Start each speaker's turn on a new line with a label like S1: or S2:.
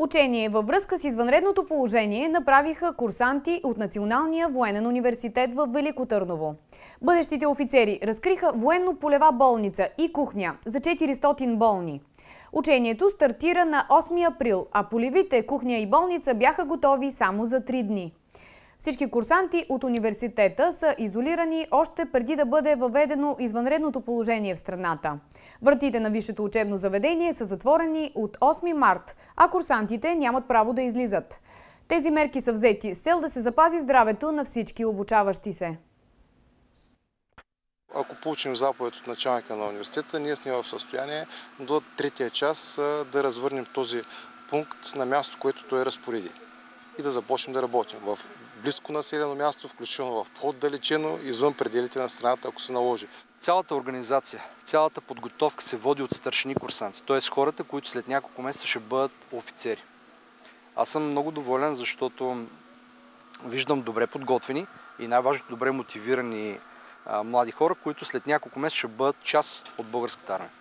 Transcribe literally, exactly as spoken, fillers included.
S1: Учение във връзка с извънредното положение направиха курсанти от Националния военен университет в Велико Търново. Бъдещите офицери разкриха военно-полева болница и кухня за четиристотин болни. Учението стартира на осми април, а полевите кухня и болница бяха готови само за три дни. Всички курсанти от университета са изолирани още преди да бъде въведено извънредното положение в страната. Вратите на висшето учебно заведение са затворени от осми март, а курсантите нямат право да излизат. Тези мерки са взети с цел да се запази здравето на всички обучаващи се.
S2: Ако получим заповед от началника на университета, ние сме в състояние до третия час да развърнем този пункт на място, което той разпореди и да започнем да работим в близко населено място, включително в по-отдалечено, извън пределите на страната, ако се наложи.
S3: Цялата организация, цялата подготовка се води от старшини курсанти, т.е. хората, които след няколко месеца ще бъдат офицери. Аз съм много доволен, защото виждам добре подготвени и най-важното добре мотивирани а, млади хора, които след няколко месеца ще бъдат част от българската армия.